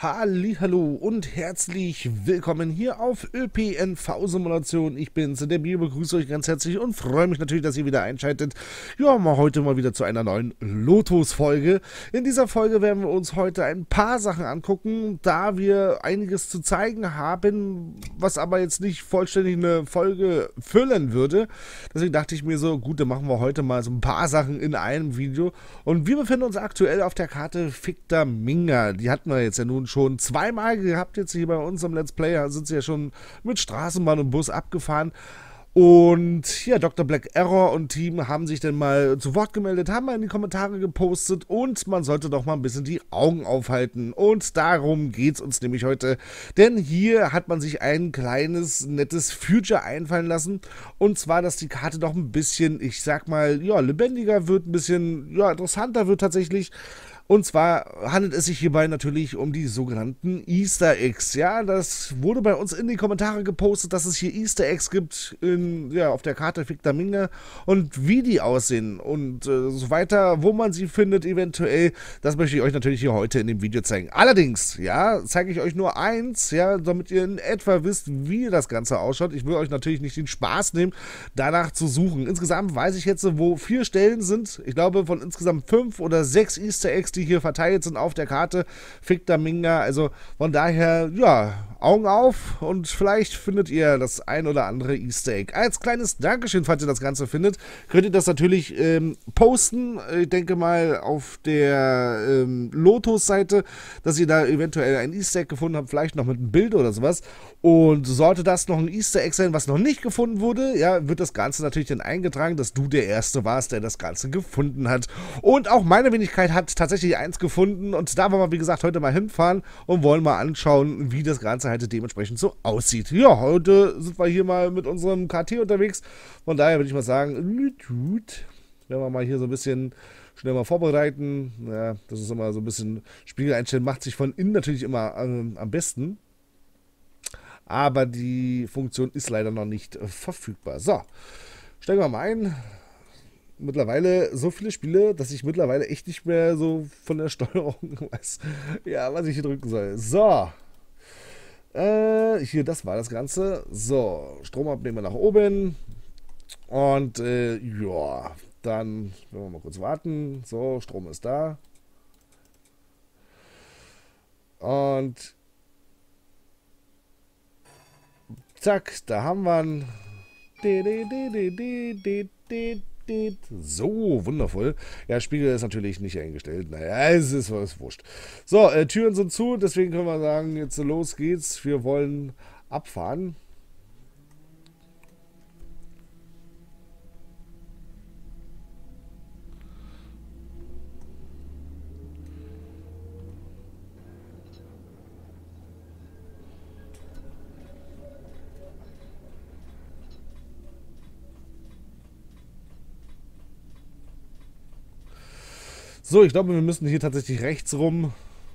Hallihallo und herzlich willkommen hier auf ÖPNV-Simulation. Ich bin's, der Bio, begrüße euch ganz herzlich und freue mich natürlich, dass ihr wieder einschaltet. Ja, heute mal wieder zu einer neuen Lotus-Folge. In dieser Folge werden wir uns heute ein paar Sachen angucken, da wir einiges zu zeigen haben, was aber jetzt nicht vollständig eine Folge füllen würde. Deswegen dachte ich mir so, gut, dann machen wir heute mal so ein paar Sachen in einem Video. Und wir befinden uns aktuell auf der Karte Ficta Minga. Die hatten wir jetzt ja nun schon zweimal gehabt, jetzt hier bei uns am Let's Play. Da sind sie ja schon mit Straßenbahn und Bus abgefahren. Und ja, Dr. Black Error und Team haben sich dann mal zu Wort gemeldet, haben mal in die Kommentare gepostet und man sollte doch mal ein bisschen die Augen aufhalten. Und darum geht es uns nämlich heute, denn hier hat man sich ein kleines, nettes Future einfallen lassen. Und zwar, dass die Karte doch ein bisschen, ich sag mal, ja, lebendiger wird, ein bisschen, ja, interessanter wird tatsächlich. Und zwar handelt es sich hierbei natürlich um die sogenannten Easter Eggs. Ja, das wurde bei uns in die Kommentare gepostet, dass es hier Easter Eggs gibt auf der Karte Ficta Minga und wie die aussehen und so weiter, wo man sie findet eventuell. Das möchte ich euch natürlich hier heute in dem Video zeigen. Allerdings, ja, zeige ich euch nur eins, ja, damit ihr in etwa wisst, wie das Ganze ausschaut. Ich will euch natürlich nicht den Spaß nehmen, danach zu suchen. Insgesamt weiß ich jetzt, wo 4 Stellen sind. Ich glaube, von insgesamt 5 oder 6 Easter Eggs, die hier verteilt sind auf der Karte Ficta Minga. Also von daher, ja, Augen auf und vielleicht findet ihr das ein oder andere Easter Egg. Als kleines Dankeschön, falls ihr das Ganze findet, könnt ihr das natürlich posten. Ich denke mal auf der Lotus-Seite, dass ihr da eventuell ein Easter Egg gefunden habt, vielleicht noch mit einem Bild oder sowas. Und sollte das noch ein Easter Egg sein, was noch nicht gefunden wurde, ja, wird das Ganze natürlich dann eingetragen, dass du der Erste warst, der das Ganze gefunden hat. Und auch meine Wenigkeit hat tatsächlich eins gefunden und da wollen wir, wie gesagt, heute mal hinfahren und wollen mal anschauen, wie das Ganze halt dementsprechend so aussieht. Ja, heute sind wir hier mal mit unserem KT unterwegs, von daher würde ich mal sagen, werden wir mal hier so ein bisschen schnell mal vorbereiten. Ja, das ist immer so ein bisschen Spiegel einstellen, macht sich von innen natürlich immer am besten. Aber die Funktion ist leider noch nicht verfügbar. So, steigen wir mal ein. Mittlerweile so viele Spiele, dass ich mittlerweile echt nicht mehr so von der Steuerung weiß, ja, was ich hier drücken soll. So, hier, das war das Ganze. So, Stromabnehmer nach oben. Und ja, dann werden wir mal kurz warten. So, Strom ist da. Und zack, da haben wir ihn. So, wundervoll. Ja, Spiegel ist natürlich nicht eingestellt. Naja, es ist was wurscht. So, Türen sind zu, deswegen können wir sagen, jetzt los geht's. Wir wollen abfahren. So, ich glaube, wir müssen hier tatsächlich rechts rum.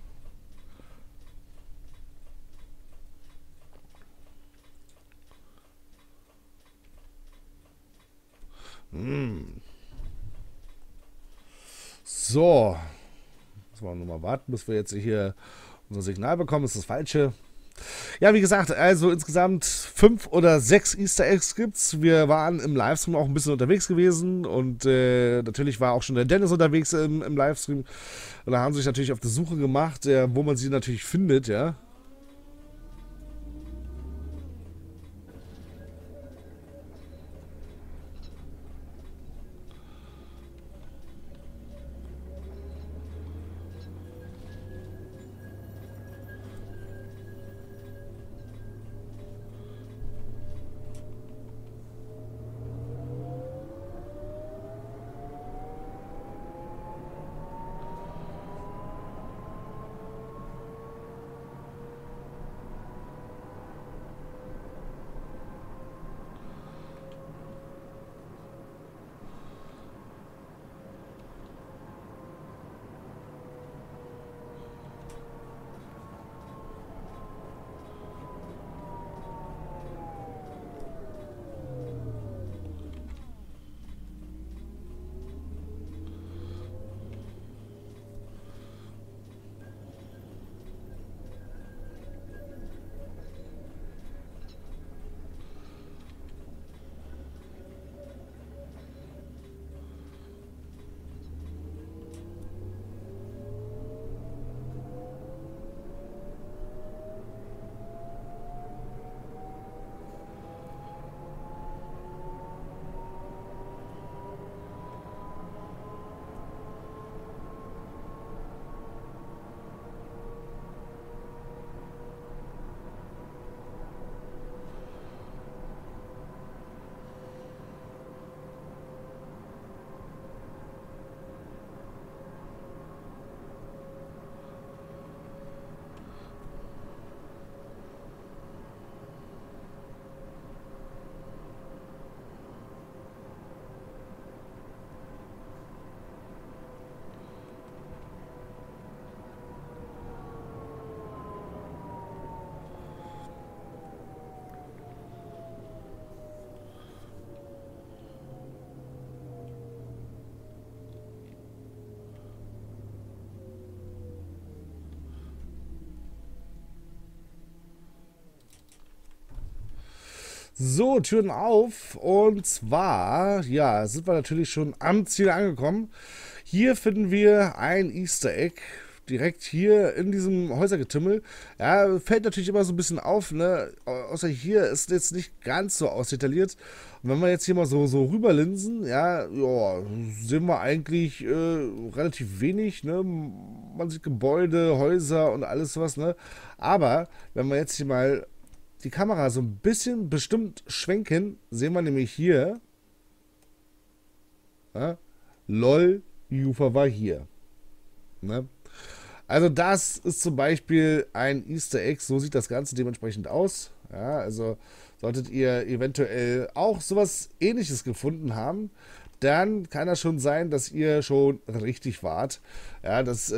So. Müssen wir nur mal warten, bis wir jetzt hier unser Signal bekommen. Das ist das Falsche. Ja, wie gesagt, also insgesamt 5 oder 6 Easter Eggs gibt's. Wir waren im Livestream auch ein bisschen unterwegs gewesen und natürlich war auch schon der Dennis unterwegs im Livestream. Und da haben sie sich natürlich auf die Suche gemacht, wo man sie natürlich findet, ja. So, Türen auf. Und zwar, ja, sind wir natürlich schon am Ziel angekommen. Hier finden wir ein Easter Egg. Direkt hier in diesem Häusergetümmel. Ja, fällt natürlich immer so ein bisschen auf, ne? Außer hier ist jetzt nicht ganz so ausdetailliert. Und wenn wir jetzt hier mal so rüberlinsen, ja, sehen wir eigentlich relativ wenig, ne? Man sieht Gebäude, Häuser und alles was, ne? Aber wenn wir jetzt hier mal die Kamera so ein bisschen bestimmt schwenken, sehen wir nämlich hier, ja, LOL, Ufer war hier. Ne? Also das ist zum Beispiel ein Easter Egg, so sieht das Ganze dementsprechend aus. Ja, also solltet ihr eventuell auch sowas Ähnliches gefunden haben, dann kann das schon sein, dass ihr schon richtig wart. Ja, dass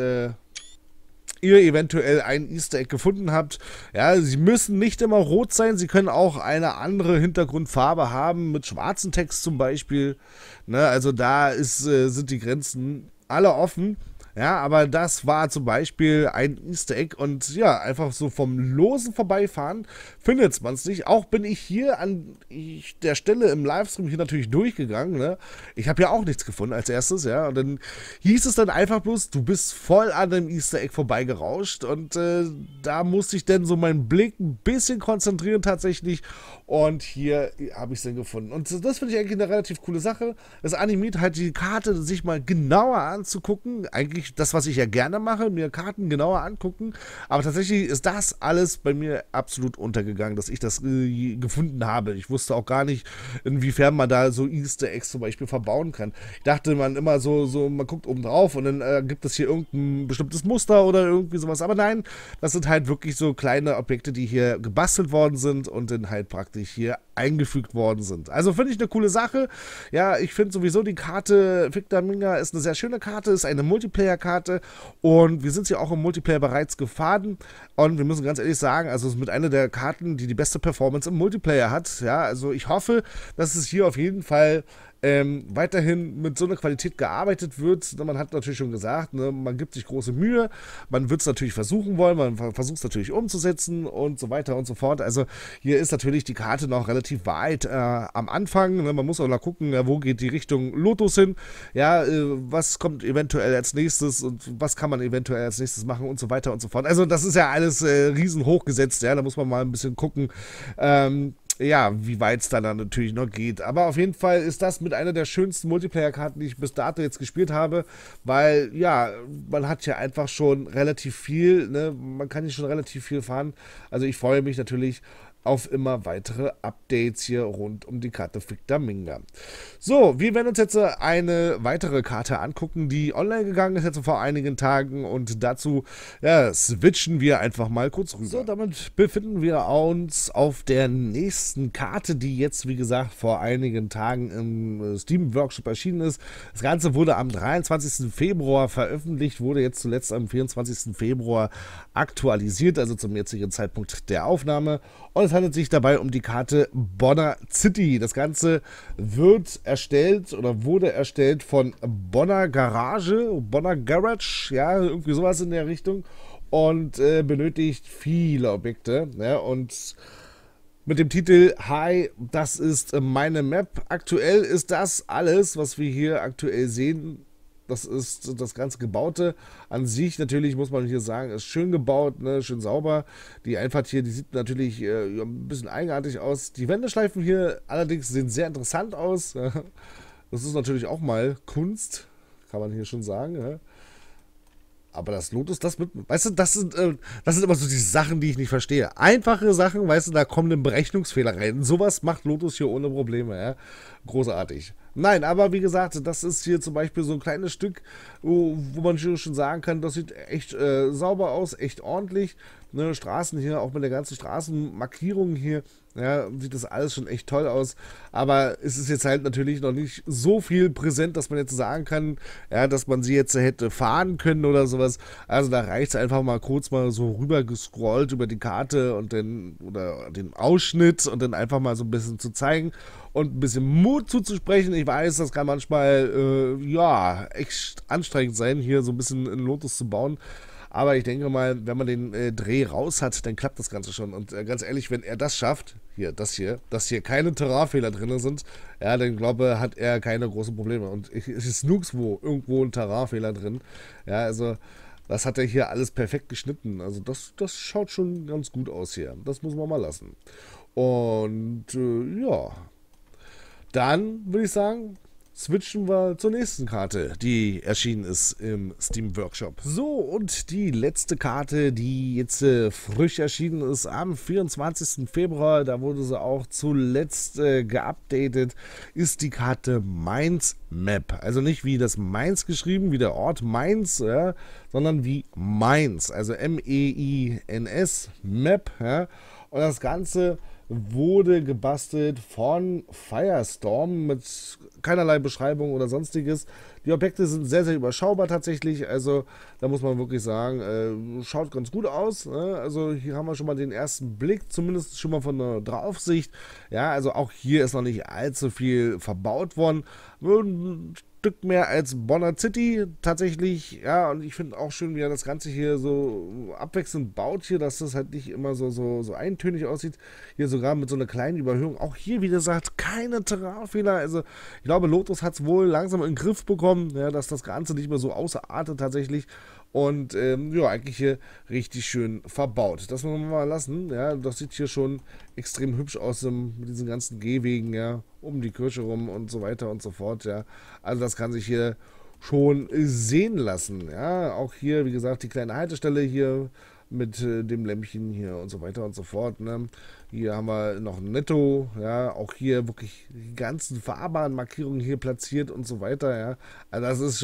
ihr eventuell ein Easter Egg gefunden habt. Ja, sie müssen nicht immer rot sein, sie können auch eine andere Hintergrundfarbe haben, mit schwarzem Text zum Beispiel. Ne, also da sind die Grenzen alle offen. Ja, aber das war zum Beispiel ein Easter Egg und ja, einfach so vom losen Vorbeifahren findet man es nicht. Auch bin ich hier an der Stelle im Livestream hier natürlich durchgegangen. Ne? Ich habe ja auch nichts gefunden als erstes, ja. Und dann hieß es dann einfach bloß, du bist voll an dem Easter Egg vorbeigerauscht und da musste ich dann so meinen Blick ein bisschen konzentrieren tatsächlich und hier habe ich es dann gefunden. Und das finde ich eigentlich eine relativ coole Sache. Es animiert halt die Karte sich mal genauer anzugucken. Eigentlich das, was ich ja gerne mache, mir Karten genauer angucken. Aber tatsächlich ist das alles bei mir absolut untergegangen, dass ich das gefunden habe. Ich wusste auch gar nicht, inwiefern man da so Easter Eggs zum Beispiel verbauen kann. Ich dachte, man immer man guckt oben drauf und dann gibt es hier irgendein bestimmtes Muster oder irgendwie sowas. Aber nein, das sind halt wirklich so kleine Objekte, die hier gebastelt worden sind und dann halt praktisch hier eingefügt worden sind. Also finde ich eine coole Sache. Ja, ich finde sowieso die Karte Victor Minga ist eine sehr schöne Karte, ist eine Multiplayer-Karte und wir sind sie auch im Multiplayer bereits gefahren und wir müssen ganz ehrlich sagen, also es ist mit einer der Karten, die die beste Performance im Multiplayer hat. Ja, also ich hoffe, dass es hier auf jeden Fall weiterhin mit so einer Qualität gearbeitet wird. Man hat natürlich schon gesagt, ne, man gibt sich große Mühe, man wird es natürlich versuchen wollen, man versucht es natürlich umzusetzen und so weiter und so fort. Also hier ist natürlich die Karte noch relativ weit am Anfang. Ne? Man muss auch noch gucken, wo geht die Richtung Lotus hin, ja, was kommt eventuell als nächstes und was kann man eventuell als nächstes machen und so weiter und so fort. Also das ist ja alles riesen hochgesetzt, ja, da muss man mal ein bisschen gucken, ja, wie weit es dann natürlich noch geht. Aber auf jeden Fall ist das mit einer der schönsten Multiplayer-Karten, die ich bis dato jetzt gespielt habe, weil, ja, man hat ja einfach schon relativ viel, ne? Man kann hier schon relativ viel fahren. Also ich freue mich natürlich auf immer weitere Updates hier rund um die Karte Victor Minga. So, wir werden uns jetzt eine weitere Karte angucken, die online gegangen ist jetzt vor einigen Tagen und dazu ja, switchen wir einfach mal kurz rüber. So, damit befinden wir uns auf der nächsten Karte, die jetzt, wie gesagt, vor einigen Tagen im Steam Workshop erschienen ist. Das Ganze wurde am 23. Februar veröffentlicht, wurde jetzt zuletzt am 24. Februar aktualisiert, also zum jetzigen Zeitpunkt der Aufnahme. Und es handelt sich dabei um die Karte Bonner City. Das Ganze wird erstellt oder wurde erstellt von Bonner Garage, ja, irgendwie sowas in der Richtung und benötigt viele Objekte, ja, und mit dem Titel Hi, das ist meine Map. Aktuell ist das alles, was wir hier aktuell sehen. Das ist das ganze Gebaute an sich. Natürlich muss man hier sagen, ist schön gebaut, ne, schön sauber. Die Einfahrt hier, die sieht natürlich ein bisschen eigenartig aus. Die Wendeschleifen hier allerdings sehen sehr interessant aus. Das ist natürlich auch mal Kunst, kann man hier schon sagen. Ja. Aber das Lotus, weißt du, das sind immer so die Sachen, die ich nicht verstehe. Einfache Sachen, weißt du, da kommen ein Berechnungsfehler rein. Sowas macht Lotus hier ohne Probleme, ja. Großartig. Nein, aber wie gesagt, das ist hier zum Beispiel so ein kleines Stück, wo man schon sagen kann, das sieht echt sauber aus, echt ordentlich. Ne, Straßen hier, auch mit der ganzen Straßenmarkierung hier, ja, sieht das alles schon echt toll aus. Aber es ist jetzt halt natürlich noch nicht so viel präsent, dass man jetzt sagen kann, ja, dass man sie jetzt hätte fahren können oder sowas. Also da reicht es einfach mal kurz mal so rüber gescrollt über die Karte und oder den Ausschnitt und dann einfach mal so ein bisschen zu zeigen und ein bisschen Mut zuzusprechen. Ich weiß, das kann manchmal, ja, echt anstrengend sein, hier so ein bisschen in Lotus zu bauen. Aber ich denke mal, wenn man den Dreh raus hat, dann klappt das Ganze schon. Und ganz ehrlich, wenn er das schafft, dass hier keine Terrainfehler drin sind, ja, dann glaube hat er keine großen Probleme. Und es ist nirgendwo irgendwo ein Terrainfehler drin. Ja, also das hat er hier alles perfekt geschnitten. Also das schaut schon ganz gut aus hier. Das muss man mal lassen. Und ja, dann würde ich sagen, switchen wir zur nächsten Karte, die erschienen ist im Steam Workshop. So, und die letzte Karte, die jetzt frisch erschienen ist am 24. Februar, da wurde sie auch zuletzt geupdatet, ist die Karte Mainz Map. Also nicht wie das Mainz geschrieben, wie der Ort Mainz, ja, sondern wie Mainz, also M-E-I-N-S, Map. Ja. Und das Ganze wurde gebastelt von Firestorm mit keinerlei Beschreibung oder sonstiges. Die Objekte sind sehr, sehr überschaubar tatsächlich, also da muss man wirklich sagen, schaut ganz gut aus. Ne? Also hier haben wir schon mal den ersten Blick, zumindest schon mal von der Draufsicht. Ja, also auch hier ist noch nicht allzu viel verbaut worden. Ein Stück mehr als Bonner City tatsächlich, ja, und ich finde auch schön, wie er das Ganze hier so abwechselnd baut hier, dass das halt nicht immer so eintönig aussieht. Hier sogar mit so einer kleinen Überhöhung. Auch hier, wie gesagt, keine Terrainfehler. Also ich glaube, Lotus hat es wohl langsam in den Griff bekommen, ja, dass das Ganze nicht mehr so ausartet tatsächlich. Und ja, eigentlich hier richtig schön verbaut. Das muss man mal lassen. Ja, das sieht hier schon extrem hübsch aus mit diesen ganzen Gehwegen, ja, um die Kirche rum und so weiter und so fort. Ja, also das kann sich hier schon sehen lassen. Ja, auch hier, wie gesagt, die kleine Haltestelle hier mit dem Lämpchen hier und so weiter und so fort. Ne? Hier haben wir noch ein Netto, ja, auch hier wirklich die ganzen Fahrbahnmarkierungen hier platziert und so weiter. Ja, also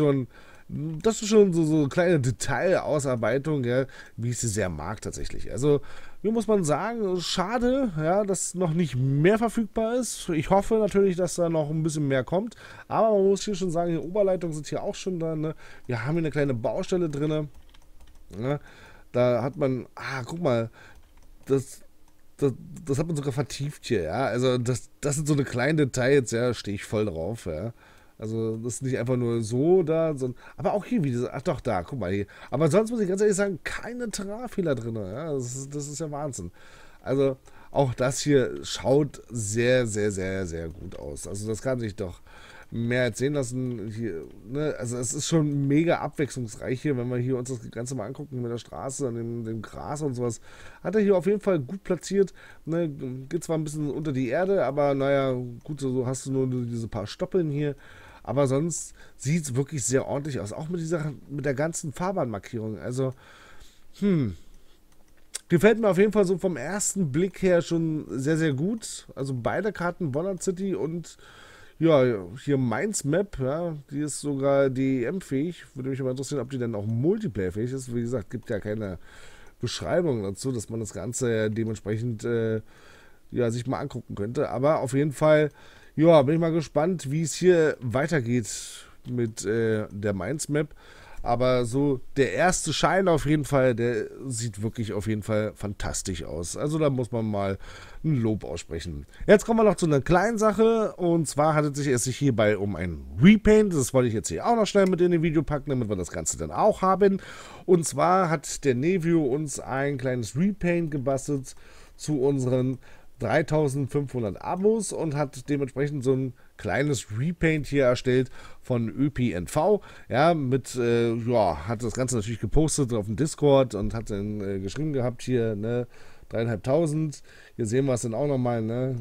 das ist schon so eine kleine Detailausarbeitung, ja, wie ich sie sehr mag tatsächlich. Also, hier muss man sagen, schade, ja, dass noch nicht mehr verfügbar ist. Ich hoffe natürlich, dass da noch ein bisschen mehr kommt. Aber man muss hier schon sagen, die Oberleitungen sind hier auch schon da. Ne? Wir haben hier eine kleine Baustelle drin. Ne? Da hat man, guck mal, das, das hat man sogar vertieft hier, ja. Also, das sind so eine kleinen Details, ja, stehe ich voll drauf, ja. Also, das ist nicht einfach nur so da, sondern. Aber auch hier, wie diese. Ach doch, da, guck mal hier. Aber sonst muss ich ganz ehrlich sagen, keine Terrainfehler drin. Ja? Das ist ja Wahnsinn. Also, auch das hier schaut sehr, sehr, sehr, sehr gut aus. Also, das kann sich doch mehr als sehen lassen. Hier, ne? Also, es ist schon mega abwechslungsreich hier, wenn wir hier uns das Ganze mal angucken mit der Straße und dem Gras und sowas. Hat er hier auf jeden Fall gut platziert. Ne? Geht zwar ein bisschen unter die Erde, aber naja, gut, so hast du nur diese paar Stoppeln hier. Aber sonst sieht es wirklich sehr ordentlich aus. Auch mit der ganzen Fahrbahnmarkierung. Also, gefällt mir auf jeden Fall so vom ersten Blick her schon sehr, sehr gut. Also beide Karten, Bonner City und ja, hier Mainz Map, ja, die ist sogar DEM-fähig. Würde mich aber interessieren, ob die dann auch Multiplayer-fähig ist. Wie gesagt, gibt ja keine Beschreibung dazu, dass man das Ganze dementsprechend ja, sich mal angucken könnte. Aber auf jeden Fall, ja, bin ich mal gespannt, wie es hier weitergeht mit der Mainz Map. Aber so der erste Schein auf jeden Fall, der sieht wirklich auf jeden Fall fantastisch aus. Also da muss man mal ein Lob aussprechen. Jetzt kommen wir noch zu einer kleinen Sache. Und zwar handelt es sich hierbei um ein Repaint. Das wollte ich jetzt hier auch noch schnell mit in den Video packen, damit wir das Ganze dann auch haben. Und zwar hat der Nevio uns ein kleines Repaint gebastelt zu unseren 3500 Abos und hat dementsprechend so ein kleines Repaint hier erstellt von ÖPNV. Ja, ja, hat das Ganze natürlich gepostet auf dem Discord und hat dann geschrieben gehabt hier, ne, 3500. Hier sehen wir es dann auch nochmal, ne,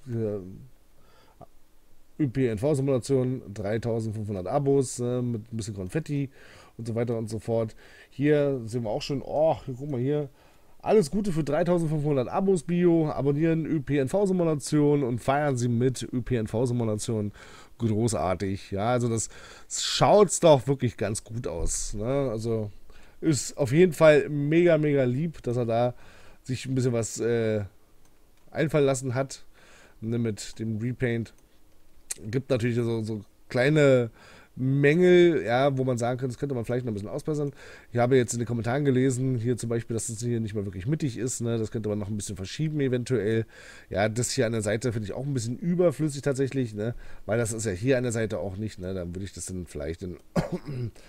ÖPNV-Simulation, 3500 Abos, mit ein bisschen Konfetti und so weiter und so fort. Hier sehen wir auch schon, oh, guck mal hier, alles Gute für 3500 Abos, Bio. Abonnieren ÖPNV-Simulation und feiern Sie mit ÖPNV-Simulation. Großartig. Ja, also das schaut doch wirklich ganz gut aus. Ne? Also ist auf jeden Fall mega, mega lieb, dass er da sich ein bisschen was einfallen lassen hat, ne, mit dem Repaint. Gibt natürlich so kleine Mängel, ja, wo man sagen könnte, das könnte man vielleicht noch ein bisschen ausbessern. Ich habe jetzt in den Kommentaren gelesen, hier zum Beispiel, dass es hier nicht mehr wirklich mittig ist, ne? Das könnte man noch ein bisschen verschieben eventuell. Ja, das hier an der Seite finde ich auch ein bisschen überflüssig tatsächlich, ne? Weil das ist ja hier an der Seite auch nicht, ne? Dann würde ich das dann vielleicht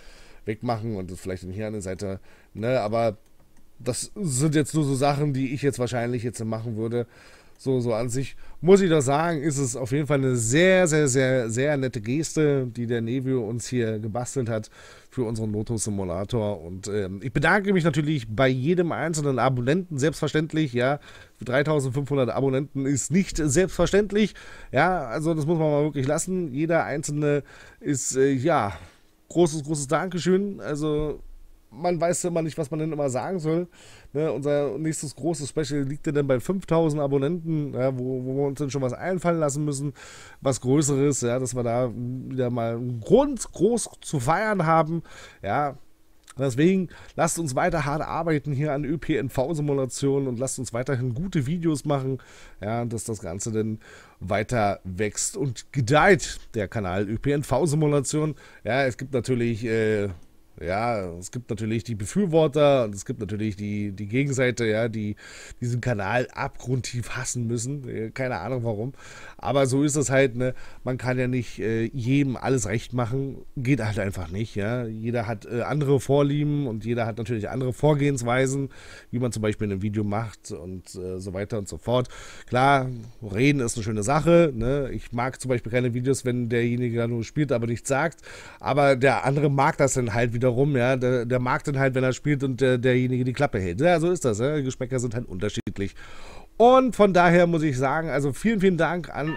wegmachen und das vielleicht hier an der Seite, ne, aber das sind jetzt nur so Sachen, die ich jetzt wahrscheinlich jetzt machen würde. So an sich muss ich doch sagen, ist es auf jeden Fall eine sehr, sehr, sehr, sehr nette Geste, die der Nevio uns hier gebastelt hat für unseren Lotus-Simulator. Und ich bedanke mich natürlich bei jedem einzelnen Abonnenten, selbstverständlich, ja. Für 3500 Abonnenten ist nicht selbstverständlich, ja, also das muss man mal wirklich lassen. Jeder einzelne ist, ja, großes, großes Dankeschön, also man weiß immer nicht, was man denn immer sagen soll. Ne, unser nächstes großes Special liegt ja dann bei 5000 Abonnenten, ja, wo wir uns dann schon was einfallen lassen müssen, was Größeres, ja, dass wir da wieder mal einen Grund groß zu feiern haben. Ja, deswegen lasst uns weiter hart arbeiten hier an ÖPNV-Simulationen und lasst uns weiterhin gute Videos machen, ja, dass das Ganze dann weiter wächst und gedeiht, der Kanal ÖPNV-Simulation. Ja, es gibt natürlich ja, es gibt natürlich die Befürworter und es gibt natürlich die Gegenseite, ja, die diesen Kanal abgrundtief hassen müssen. Keine Ahnung warum. Aber so ist es halt, ne? Man kann ja nicht jedem alles recht machen. Geht halt einfach nicht, ja. Jeder hat andere Vorlieben und jeder hat natürlich andere Vorgehensweisen, wie man zum Beispiel ein Video macht und so weiter und so fort. Klar, reden ist eine schöne Sache, ne? Ich mag zum Beispiel keine Videos, wenn derjenige da nur spielt, aber nichts sagt. Aber der andere mag das dann halt wiederum, ja. Der mag dann halt, wenn er spielt und derjenige die Klappe hält. Ja, so ist das, ja. Die Geschmäcker sind halt unterschiedlich. Und von daher muss ich sagen, also vielen, vielen Dank an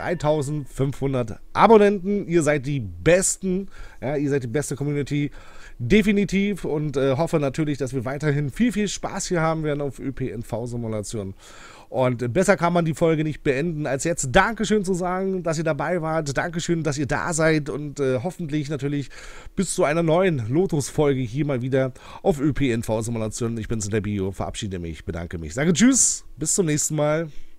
3500 Abonnenten. Ihr seid die Besten, ja, ihr seid die beste Community, definitiv. Und hoffe natürlich, dass wir weiterhin viel, viel Spaß hier haben werden auf ÖPNV-Simulationen. Und besser kann man die Folge nicht beenden, als jetzt Dankeschön zu sagen, dass ihr dabei wart. Dankeschön, dass ihr da seid und hoffentlich natürlich bis zu einer neuen Lotus-Folge hier mal wieder auf ÖPNV-Simulationen. Ich bin's, der Bio, verabschiede mich, bedanke mich, sage Tschüss, bis zum nächsten Mal.